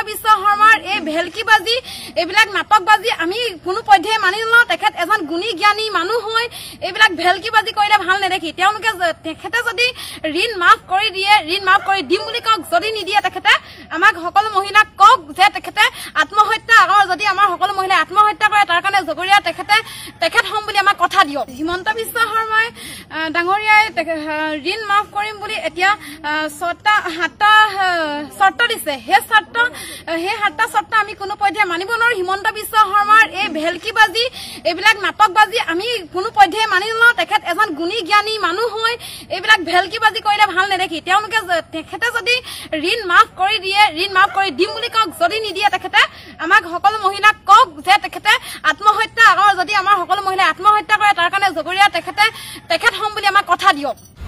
বিশ্ব শৰ্মাৰ এই ভেলকিবাজি এইবিলাক নাটকবাজি আমি কোনো পধ্যে মানি নলওঁ তেখেত এজন গুণী জ্ঞানী মানুহ হয় এইবিলাক ভেলকিবাজি কৰিলে ভাল নেদেখি তেওঁলোকে তেখেতে যদি ঋণ মাফ কৰি দিয়ে ঋণ মাফ কৰি দিম বুলি কওক যদি নিদিয়ে তেখেতে আমাক সকলো মহিলাক কওক যে তেখেতে আত্মহত্যা যদি আমাৰ সকলো মহিলাই আত্মহত্যা কৰে তাৰ কাৰণে জগৰীয়া তেখেত হম বুলি আমাক কথা দিয়ক হিমন্ত বিশ্ব শৰ্মাই ডাঙৰীয়াই ঋণ মাফ কৰিম বুলি এতিয়া 7টা চৰ্ত দিছে সেই 7টা চৰ্ত আমি কোনো পধ্যে মানিব নোৱাৰো হিমন্ত বিশ্ব শৰ্মাৰ এই ভেলকিবাজি এইবিলাক নাটকবাজি আমি কোনো পধ্যে মানি নলওঁ তেখেত এজন গুণী জ্ঞানী মানুহ হয় এইবিলাক ভেলকিবাজি কৰিলে ভাল নেদেখি তেওঁলোকে তেখেতে যদি ঋণ মাফ কৰি দিয়ে ঋণ মাফ কৰি দিম বুলি কওক যদি নিদিয়ে তেখেতে আমাক সকলো মহিলাক কওক যে তেখেতে আত্মহত্যা যদি আমাৰ সকলো মহিলাই আত্মহত্যা কৰে তাৰ কাৰণে জগৰীয়া তেখেত হম বুলি আমাক কথা দিয়ক।